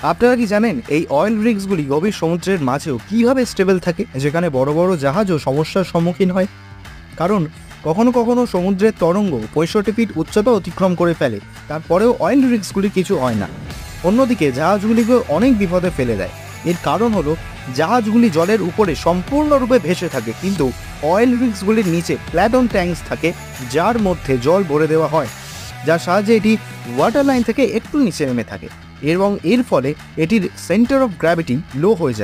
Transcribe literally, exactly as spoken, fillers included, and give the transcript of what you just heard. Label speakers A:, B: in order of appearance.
A: আপনারা কি জানেন এই অয়েল রিগসগুলি গভীর সমুদ্রের মাঝেও কীভাবে স্টেবল থাকে, যেখানে বড় বড় জাহাজও সমস্যার সম্মুখীন হয়? কারণ কখনো কখনো সমুদ্রের তরঙ্গ পঁয়ষট্টি ফিট উচ্চতা অতিক্রম করে ফেলে, তারপরেও অয়েল রিগসগুলি কিছু হয় না। অন্যদিকে জাহাজগুলিকে অনেক বিপদে ফেলে দেয়। এর কারণ হলো জাহাজগুলি জলের উপরে সম্পূর্ণরূপে ভেসে থাকে, কিন্তু অয়েল রিগসগুলির নিচে প্ল্যাটন ট্যাঙ্কস থাকে, যার মধ্যে জল ভরে দেওয়া হয়, যার সাহায্যে এটি ওয়াটার লাইন থেকে একটু নিচে নেমে থাকে এবং এর ফলে এটির সেন্টার অফ গ্র্যাভিটি লো হয়ে যায়।